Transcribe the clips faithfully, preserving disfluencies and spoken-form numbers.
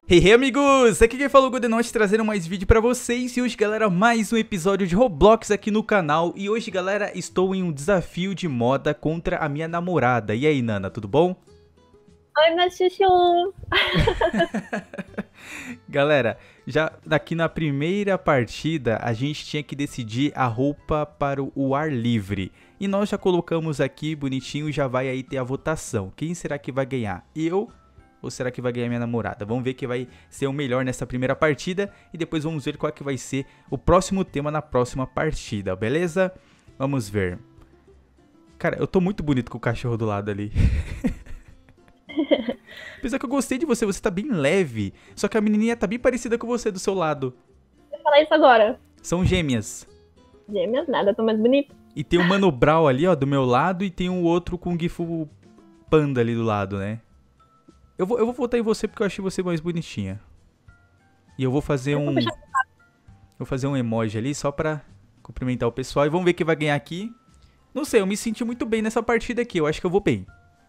Hey, hey amigos, aqui quem falou é o Godenote trazendo mais vídeo pra vocês. E hoje galera, mais um episódio de Roblox aqui no canal. E hoje galera, estou em um desafio de moda contra a minha namorada. E aí Nana, tudo bom? Oi, meu chuchu! Galera, já aqui na primeira partida a gente tinha que decidir a roupa para o ar livre. E nós já colocamos aqui bonitinho, já vai aí ter a votação. Quem será que vai ganhar? Eu? Ou será que vai ganhar minha namorada? Vamos ver quem vai ser o melhor nessa primeira partida. E depois vamos ver qual que vai ser o próximo tema na próxima partida, beleza? Vamos ver. Cara, eu tô muito bonito com o cachorro do lado ali. Apesar que eu gostei de você, você tá bem leve. Só que a menininha tá bem parecida com você do seu lado. Vou falar isso agora. São gêmeas. Gêmeas, nada, tô mais bonito. E tem o Mano Brown ali, ó, do meu lado. E tem o outro com o Gifu Panda ali do lado, né? Eu vou, eu vou votar em você porque eu achei você mais bonitinha. E eu vou fazer Eu vou um... fechar. Vou fazer um emoji ali só pra cumprimentar o pessoal. E vamos ver quem vai ganhar aqui. Não sei, eu me senti muito bem nessa partida aqui. Eu acho que eu vou bem.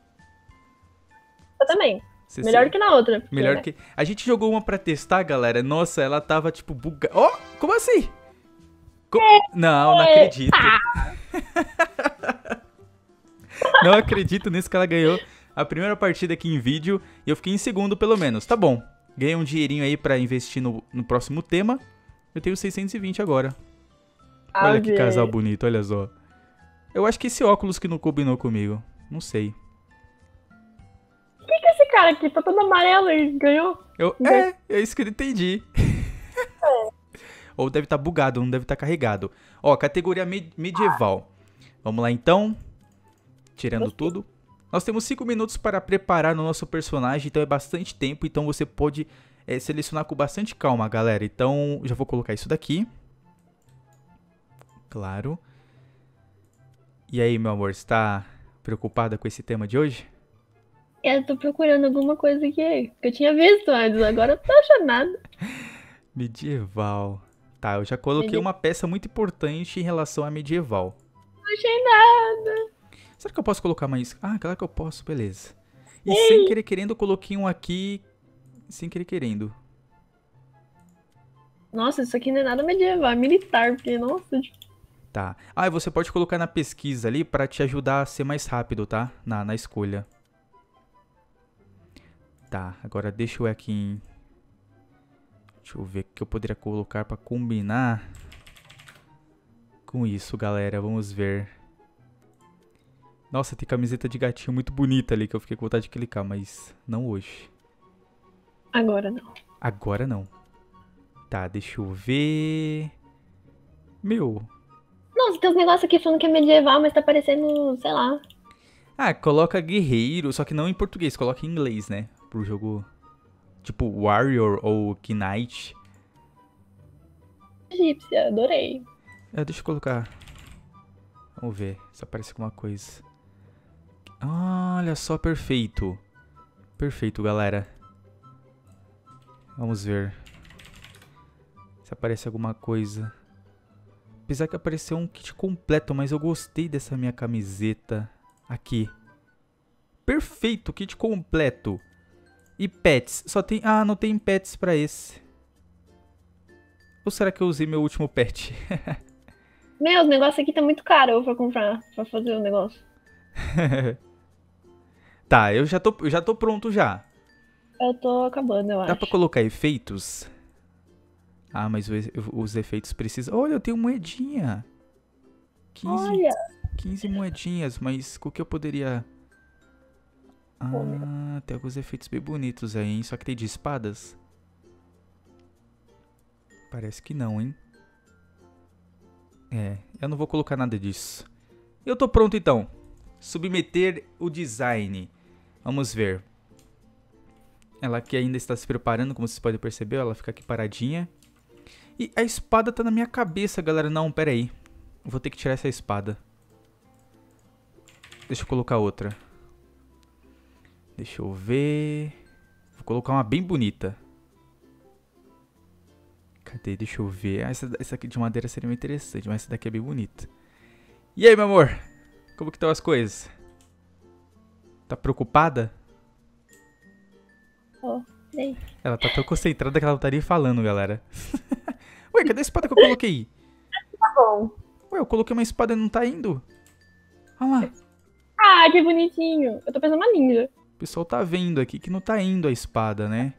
Eu também. Você Melhor se- que na outra. porque, Melhor né? que... A gente jogou uma pra testar, galera. Nossa, ela tava tipo bugada. Ó, como assim? Co- Não, não acredito. Não acredito nisso que ela ganhou a primeira partida aqui em vídeo. E eu fiquei em segundo pelo menos. Tá bom. Ganhei um dinheirinho aí pra investir no, no próximo tema. Eu tenho seiscentos e vinte agora. Olha que Ave. casal bonito, olha só. Eu acho que esse óculos que não combinou comigo. Não sei. Por que esse cara aqui tá todo amarelo e ganhou? Eu, é, é isso que eu não entendi. Ou deve estar bugado, não deve estar carregado. Ó, categoria me- medieval. Vamos lá então. Tirando Gostei. tudo. Nós temos cinco minutos para preparar o nosso personagem, então é bastante tempo. Então você pode é, selecionar com bastante calma, galera. Então já vou colocar isso daqui. Claro. E aí, meu amor, você tá preocupada com esse tema de hoje? Eu tô procurando alguma coisa aqui que eu tinha visto antes, agora eu não tô achando nada. Medieval. Tá, eu já coloquei Medi- uma peça muito importante em relação a medieval. Não achei nada. Será que eu posso colocar mais? Ah, claro que eu posso, beleza. E sem querer querendo, eu coloquei um aqui. Sem querer querendo. Nossa, isso aqui não é nada medieval, é militar, porque, nossa, tipo, Tá. Ah, e você pode colocar na pesquisa ali pra te ajudar a ser mais rápido, tá? Na, na escolha. Tá, agora deixa eu ir aqui em... Deixa eu ver o que eu poderia colocar pra combinar com isso, galera. Vamos ver. Nossa, tem camiseta de gatinho muito bonita ali que eu fiquei com vontade de clicar, mas não hoje. agora não. Agora não. Tá, deixa eu ver... Meu... Nossa, tem uns negócios aqui falando que é medieval, mas tá parecendo, sei lá, Ah, coloca guerreiro, só que não em português, coloca em inglês, né? Pro jogo tipo Warrior ou Knight. egípcia, adorei. É, deixa eu colocar. Vamos ver se aparece alguma coisa. Olha só, perfeito. Perfeito, galera. Vamos ver se aparece alguma coisa. Apesar que apareceu um kit completo, mas eu gostei dessa minha camiseta aqui. Perfeito, kit completo. E pets, só tem... Ah, não tem pets pra esse. Ou será que eu usei meu último pet? Meu, os negócios aqui tá muito caro, eu vou comprar pra fazer o negócio. Tá, eu já tô, eu já tô pronto já. Eu tô acabando, eu Dá acho. pra colocar efeitos? Ah, mas o e- os efeitos precisam... Olha, eu tenho moedinha. quinze, Olha, quinze moedinhas, mas com o que eu poderia... Ah, tem alguns efeitos bem bonitos aí, hein? Só que tem de espadas? Parece que não, hein? É, eu não vou colocar nada disso. Eu tô pronto então. Submeter o design. Vamos ver. Ela aqui ainda está se preparando, como vocês podem perceber. Ela fica aqui paradinha. E a espada tá na minha cabeça, galera. Não, pera aí. Vou ter que tirar essa espada. Deixa eu colocar outra. Deixa eu ver. Vou colocar uma bem bonita. Cadê? Deixa eu ver. Ah, essa, essa aqui de madeira seria muito interessante, mas essa daqui é bem bonita. E aí, meu amor? Como que estão as coisas? Tá preocupada? ó. Ei, Ela tá tão concentrada que ela não estaria falando, galera. Ué, cadê a espada que eu coloquei? tá bom. Ué, eu coloquei uma espada e não tá indo? Olha lá. Ah, que bonitinho. Eu tô pensando uma ninja. O pessoal tá vendo aqui que não tá indo a espada, né?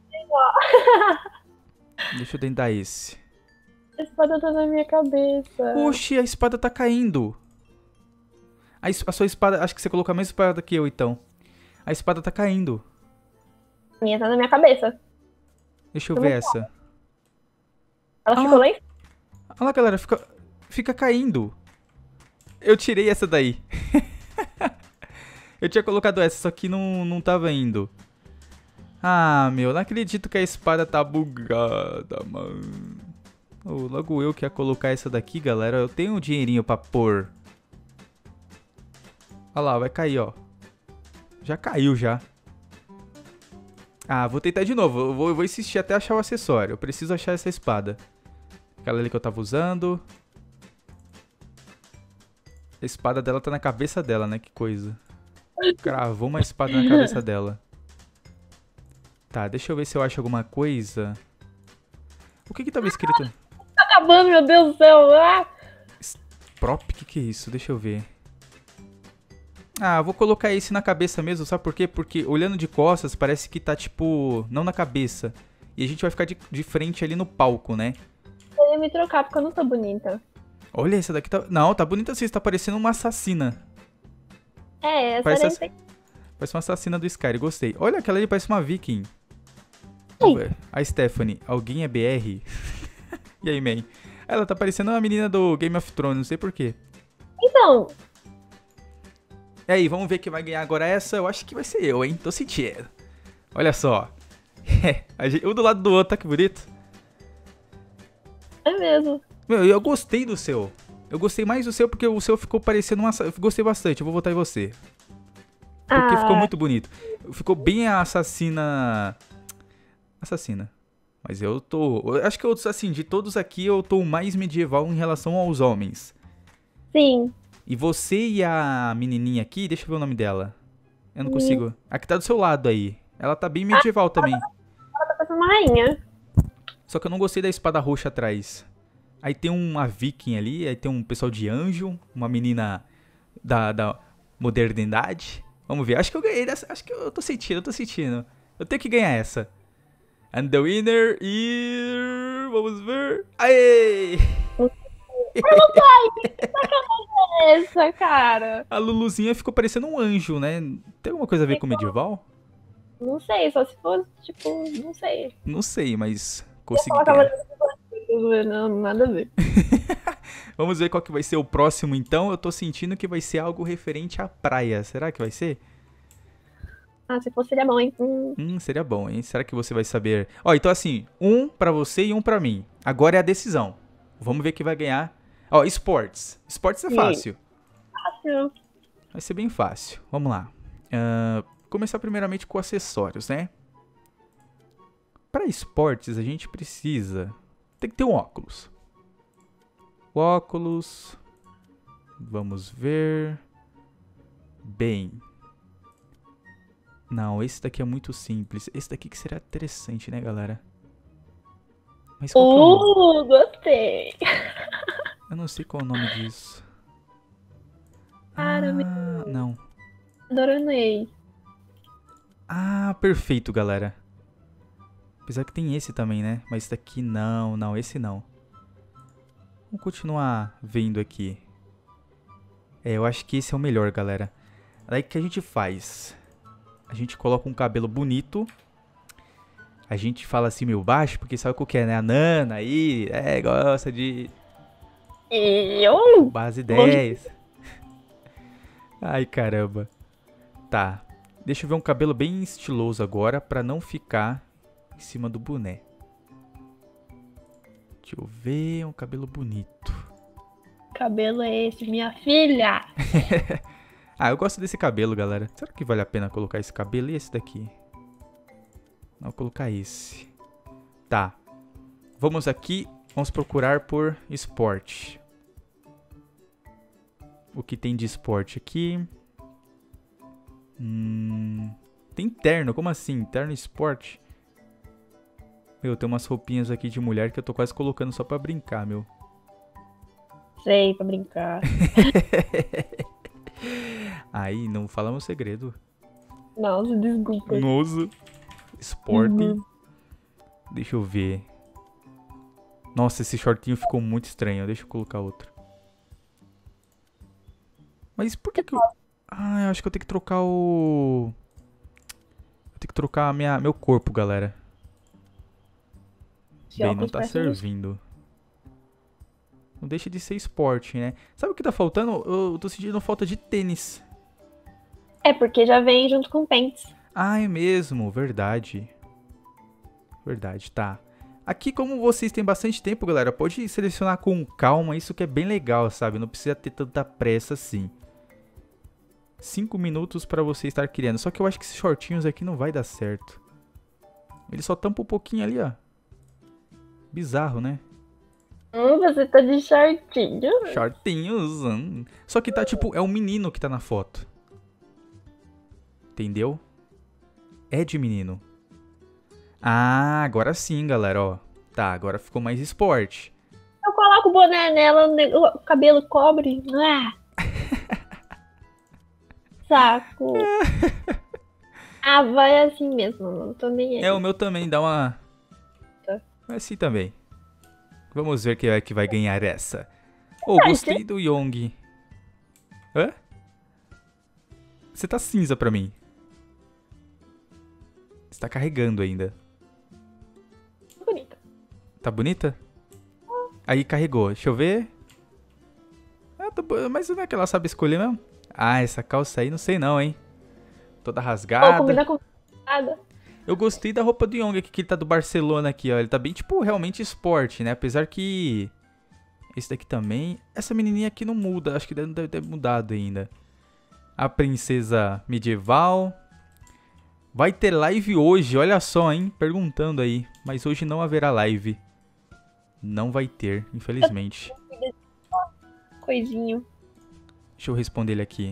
Deixa eu tentar esse. A espada tá na minha cabeça. Oxi, a espada tá caindo. A, es- a sua espada... Acho que você colocou a mesma espada que eu, então. A espada tá caindo. A minha tá na minha cabeça. Deixa eu Tô ver muito essa. Ela Ah. ficou lá em cima. Olha lá, galera. Fica, fica caindo. Eu tirei essa daí. Eu tinha colocado essa, só que não, não tava indo. Ah, meu. Não acredito que a espada tá bugada, mano. Oh, logo eu que ia colocar essa daqui, galera. Eu tenho um dinheirinho pra pôr. Olha lá, vai cair, ó. Já caiu, já. Ah, vou tentar de novo. Eu vou, eu vou insistir até achar o acessório. Eu preciso achar essa espada. Aquela ali que eu tava usando. A espada dela tá na cabeça dela, né? Que coisa. Cravou uma espada na cabeça dela. Tá, deixa eu ver se eu acho alguma coisa. O que que tava escrito? Tá acabando, meu Deus do céu. Ah! Prop? O que que é isso? Deixa eu ver. Ah, vou colocar esse na cabeça mesmo, sabe por quê? Porque olhando de costas parece que tá tipo... Não na cabeça. E a gente vai ficar de, de frente ali no palco, né? Eu ia me trocar porque eu não tô bonita. Olha, essa daqui tá... Não, tá bonita assim, tá parecendo uma assassina. É, essa Parece era ass- inte- Parece uma assassina do Skyrim, gostei. Olha, aquela ali parece uma viking. Vamos ver. A Stephanie, alguém é B R? E aí, man? Ela tá parecendo uma menina do Game of Thrones, não sei porquê. Então, E aí, vamos ver quem vai ganhar agora essa? Eu acho que vai ser eu, hein? Tô sentindo. Olha só. A gente- um do lado do outro, tá que bonito? é mesmo. Meu, eu gostei do seu. Eu gostei mais do seu porque o seu ficou parecendo uma... assa- Eu gostei bastante, eu vou votar em você. Porque Ah, ficou muito bonito. Ficou bem a assassina... Assassina. Mas eu tô... Eu acho que eu, assim, de todos aqui, eu tô o mais medieval em relação aos homens. sim. E você e a menininha aqui, deixa eu ver o nome dela. Eu não consigo. A que tá do seu lado aí. Ela tá bem medieval também. Ela tá parecendo uma rainha. Só que eu não gostei da espada roxa atrás. Aí tem uma viking ali, aí tem um pessoal de anjo, uma menina da, da modernidade. Vamos ver, acho que eu ganhei dessa, acho que eu tô sentindo, eu tô sentindo. Eu tenho que ganhar essa. And the winner is... Vamos ver. Aê! Essa, cara. A Luluzinha ficou parecendo um anjo, né? Tem alguma coisa a ver com medieval? Não sei, só se fosse, tipo, não sei. Não sei, mas consegui Ela ganhar. tava... Não, nada a ver. Vamos ver qual que vai ser o próximo então. Eu tô sentindo que vai ser algo referente à praia. Será que vai ser? Ah, se fosse seria bom, hein? Hum, Hum, seria bom, hein? Será que você vai saber? Ó, então assim, um pra você e um pra mim. Agora é a decisão. Vamos ver quem vai ganhar. Ó, esportes. Esportes é Sim. fácil. fácil. Vai ser bem fácil. Vamos lá. Ahn, começar primeiramente com acessórios, né? Pra esportes a gente precisa... Tem que ter um óculos. O óculos... Vamos ver... Bem... Não, esse daqui é muito simples. Esse daqui que seria interessante, né, galera? Mas qual que é o nome? Uh, gostei. Eu não sei qual é o nome disso. Cara, Ah, não. adorei. Ah, perfeito, galera. Apesar que tem esse também, né? Mas esse daqui não, não, esse não. Vamos continuar vendo aqui. É, eu acho que esse é o melhor, galera. Daí o que a gente faz? A gente coloca um cabelo bonito. A gente fala assim meio baixo, porque sabe o que é, né? A Nana aí, é, gosta de Eu? base dez. Ai, caramba. Tá. Deixa eu ver um cabelo bem estiloso agora, pra não ficar em cima do boné. Deixa eu ver, um cabelo bonito. Cabelo é esse, minha filha. Ah, eu gosto desse cabelo, galera. Será que vale a pena colocar esse cabelo e esse daqui? Não, vou colocar esse. Tá. Vamos aqui, vamos procurar por esporte. O que tem de esporte aqui? Hum, tem terno, como assim? Terno esporte? Meu, tem umas roupinhas aqui de mulher que eu tô quase colocando só pra brincar, meu. Sei, pra brincar. Aí, não fala meu segredo. Nossa, desculpa. Nossa. Sporting. Uhum. Deixa eu ver. Nossa, esse shortinho ficou muito estranho. Deixa eu colocar outro. Mas por que que eu... Ah, eu acho que eu tenho que trocar o... Eu tenho que trocar a minha... meu corpo, galera. Esse Bem, não óculos tá parece um- servindo. Não deixa de ser esporte, né? Sabe o que tá faltando? Eu tô sentindo falta de tênis. É porque já vem junto com pants. Ah, é mesmo. Verdade. Verdade, tá. Aqui, como vocês têm bastante tempo, galera, pode selecionar com calma. Isso que é bem legal, sabe? Não precisa ter tanta pressa assim. Cinco minutos pra você estar criando. Só que eu acho que esses shortinhos aqui não vai dar certo. Ele só tampa um pouquinho ali, ó. Bizarro, né? Hum, você tá de shortinho. Shortinhos. Hum. Só que tá tipo, é um menino que tá na foto. Entendeu? É de menino. Ah, agora sim, galera, ó. Tá, agora ficou mais esporte. Eu coloco o boné nela, o ne- o cabelo cobre. Ah. Saco. Ah, vai assim mesmo, não tô nem aí. É, o meu também dá uma... Tá. Vai assim também. Vamos ver quem é que vai ganhar essa. Oh, Ai, gostei do Yong. Hã? Você tá cinza pra mim. Você tá carregando ainda. Bonita. Tá bonita? Aí carregou. Deixa eu ver. Ah, tá bo- mas não é que ela sabe escolher mesmo? Ah, essa calça aí não sei não, hein. Toda Pô, rasgada. combina com nada. Eu gostei da roupa do Young aqui, que ele tá do Barcelona aqui, ó. Ele tá bem, tipo, realmente esporte, né? Apesar que... Esse daqui também... Essa menininha aqui não muda. Acho que não deve ter mudado ainda. A princesa medieval. Vai ter live hoje, olha só, hein? Perguntando aí. Mas hoje não haverá live. Não vai ter, infelizmente. Coisinho. Deixa eu responder ele aqui.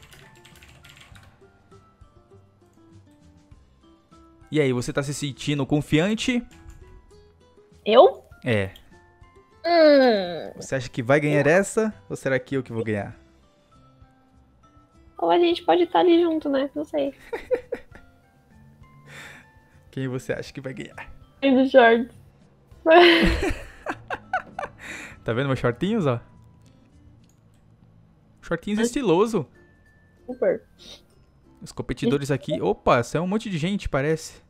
E aí, você tá se sentindo confiante? Eu? É. Hum. Você acha que vai ganhar essa? Ou será que eu que vou ganhar? Ou a gente pode estar ali junto, né? Não sei. Quem você acha que vai ganhar? E do shorts. Tá vendo meus shortinhos, ó? Shortinhos estiloso. Super. Os competidores aqui... Opa, isso é um monte de gente, parece.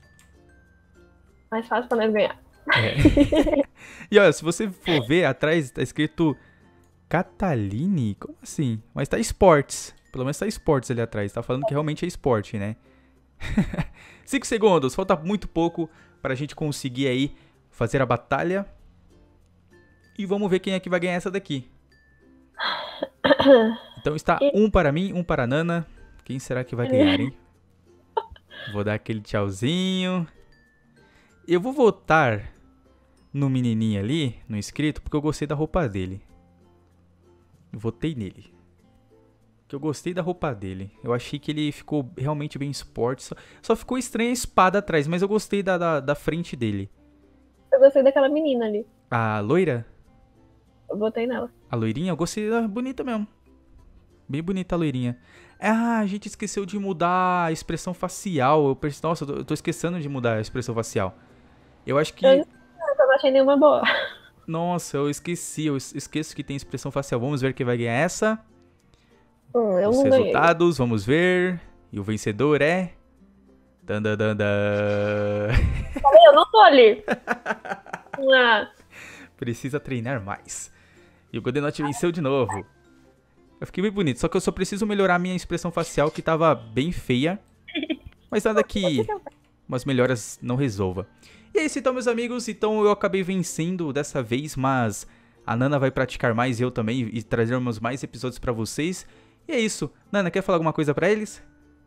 Mais fácil pra nós ganhar. É. E olha, se você for ver, atrás tá escrito Cataline. Como assim? Mas tá esportes. Pelo menos tá esportes ali atrás. Tá falando que realmente é esporte, né? Cinco segundos. Falta muito pouco pra gente conseguir aí fazer a batalha. E vamos ver quem é que vai ganhar essa daqui. Então está um para mim, um para a Nana. Quem será que vai ganhar, hein? Vou dar aquele tchauzinho. Eu vou votar no menininho ali, no inscrito, porque eu gostei da roupa dele. Votei nele. Que eu gostei da roupa dele. Eu achei que ele ficou realmente bem esporte. Só, só ficou estranha a espada atrás, mas eu gostei da, da, da frente dele. Eu gostei daquela menina ali. A loira? Eu botei nela. A loirinha? Eu gostei da bonita mesmo. Bem bonita a loirinha. Ah, a gente esqueceu de mudar a expressão facial. Eu perce... Nossa, eu tô, eu tô esquecendo de mudar a expressão facial. Eu acho que... Eu não achei nenhuma boa. Nossa, eu esqueci. Eu es- esqueço que tem expressão facial. Vamos ver quem vai ganhar essa. Hum, eu Os não ganhei. resultados, vamos ver. E o vencedor é... Dan, dan, dan, dan. Eu não tô ali. Ah, Precisa treinar mais. E o Godenote venceu de novo. Eu fiquei bem bonito, só que eu só preciso melhorar a minha expressão facial, que tava bem feia. Mas nada que umas melhoras não resolva. E é isso então, meus amigos. Então eu acabei vencendo dessa vez, mas a Nana vai praticar mais, eu também, e trazermos mais episódios pra vocês. E é isso. Nana, quer falar alguma coisa pra eles?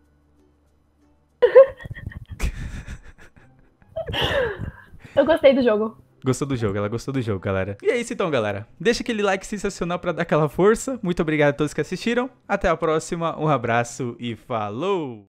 eu gostei do jogo. Gostou do jogo, ela gostou do jogo, galera. E é isso então, galera. Deixa aquele like sensacional pra dar aquela força. Muito obrigado a todos que assistiram. Até a próxima, um abraço e falou!